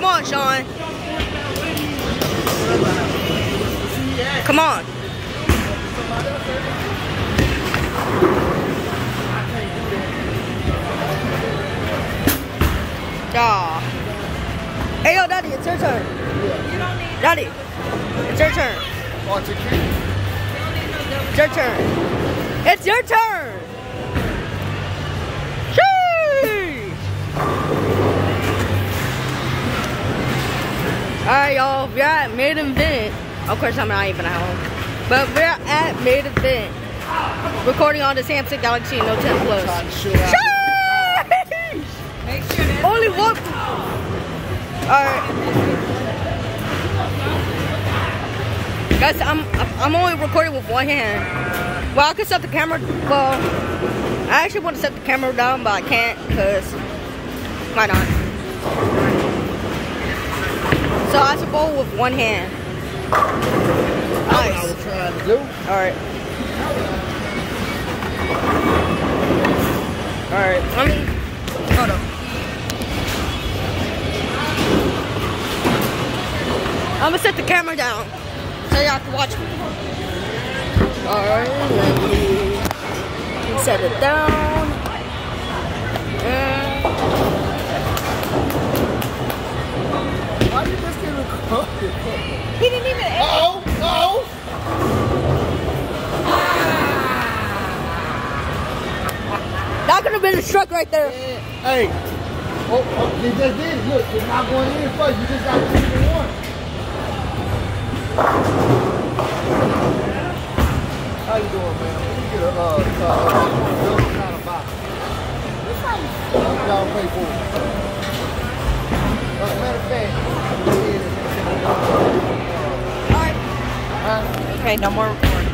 Come on, Sean. Come on. Aw. Hey, yo, Daddy, it's your turn. Daddy, it's your turn. It's your turn. It's your turn. Sheesh. Alright, y'all. We're at Main Event. Of course, I'm not even at home. But we're at Main Event. Recording on the Samsung Galaxy Note 10 Plus. Sheesh. Make sure that Only one. Alright. Guys, I'm only recording with one hand. Well, I can set the camera. Well, I actually want to set the camera down, but I can't because why not? So I should bowl with one hand. Nice. I was trying to do. Alright. Alright. Let me. Hold on. I'm gonna set the camera down so y'all can watch me. Alright, let me set it down. Why did this get recorded? he didn't even edit. Oh! That could have been a struck right there. Hey! Oh, you just did it. Look, you're not going in first. You just got to do the one. How you doing, man? Let me get a kind of box. Y'all pay for it. Matter of fact, Alright. Okay, no more recording.